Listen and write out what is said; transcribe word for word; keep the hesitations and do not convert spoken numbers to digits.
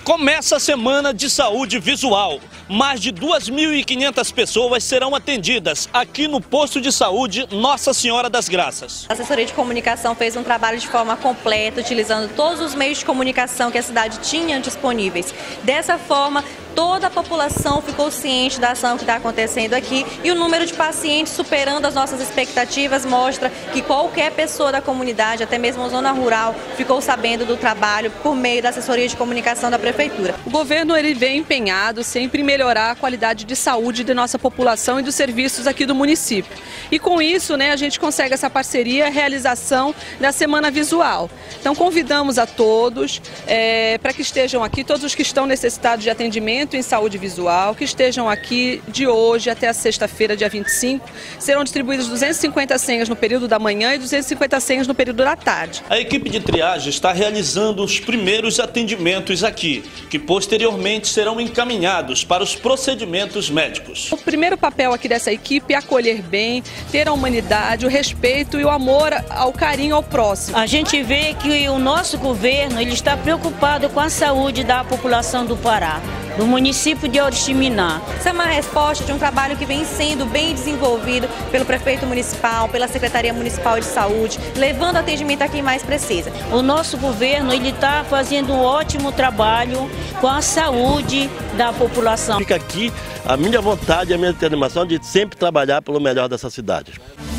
Começa a Semana de Saúde Visual. Mais de duas mil e quinhentas pessoas serão atendidas aqui no posto de saúde Nossa Senhora das Graças. A assessoria de comunicação fez um trabalho de forma completa, utilizando todos os meios de comunicação que a cidade tinha disponíveis. Dessa forma, toda a população ficou ciente da ação que está acontecendo aqui e o número de pacientes superando as nossas expectativas mostra que qualquer pessoa da comunidade, até mesmo a zona rural, ficou sabendo do trabalho por meio da assessoria de comunicação da prefeitura. O governo ele vem empenhado sempre em melhorar a qualidade de saúde de nossa população e dos serviços aqui do município. E com isso, né, a gente consegue essa parceria, a realização da Semana Visual. Então convidamos a todos é, para que estejam aqui, todos os que estão necessitados de atendimento em saúde visual, que estejam aqui de hoje até a sexta-feira, dia vinte e cinco. Serão distribuídas duzentas e cinquenta senhas no período da manhã e duzentas e cinquenta senhas no período da tarde. A equipe de triagem está realizando os primeiros atendimentos aqui, que posteriormente serão encaminhados para os procedimentos médicos. O primeiro papel aqui dessa equipe é acolher bem, ter a humanidade, o respeito e o amor ao carinho ao próximo. A gente vê que o nosso governo ele está preocupado com a saúde da população do Pará, do município de Oriximiná. Essa é uma resposta de um trabalho que vem sendo bem desenvolvido pelo prefeito municipal, pela Secretaria Municipal de Saúde, levando atendimento a quem mais precisa. O nosso governo ele está fazendo um ótimo trabalho com a saúde da população. Fica aqui a minha vontade e a minha determinação de sempre trabalhar pelo melhor dessa cidade.